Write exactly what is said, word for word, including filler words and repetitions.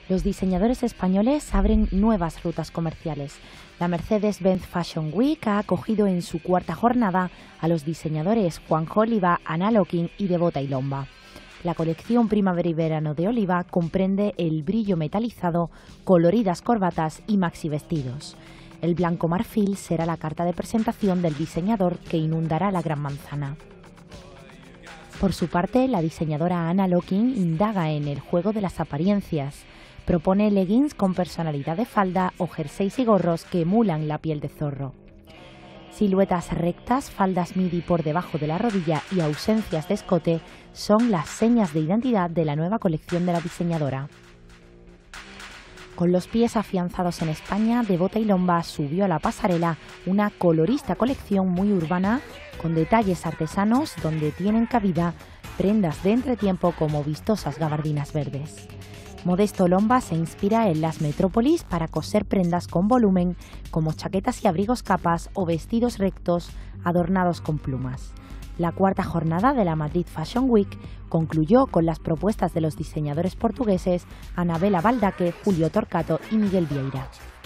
Los diseñadores españoles abren nuevas rutas comerciales. La Mercedes-Benz Fashion Week ha acogido en su cuarta jornada a los diseñadores Juanjo Oliva, Ana Locking y Devota y Lomba. La colección Primavera y Verano de Oliva comprende el brillo metalizado, coloridas corbatas y maxi vestidos. El blanco marfil será la carta de presentación del diseñador que inundará la Gran Manzana. Por su parte, la diseñadora Ana Locking indaga en el juego de las apariencias. Propone leggings con personalidad de falda o jerseys y gorros que emulan la piel de zorro. Siluetas rectas, faldas midi por debajo de la rodilla y ausencias de escote son las señas de identidad de la nueva colección de la diseñadora. Con los pies afianzados en España, Devota y Lomba subió a la pasarela una colorista colección muy urbana con detalles artesanos donde tienen cabida prendas de entretiempo como vistosas gabardinas verdes. Modesto Lomba se inspira en las metrópolis para coser prendas con volumen como chaquetas y abrigos capas o vestidos rectos adornados con plumas. La cuarta jornada de la Madrid Fashion Week concluyó con las propuestas de los diseñadores portugueses Anabela Baldaque, Julio Torcato y Miguel Vieira.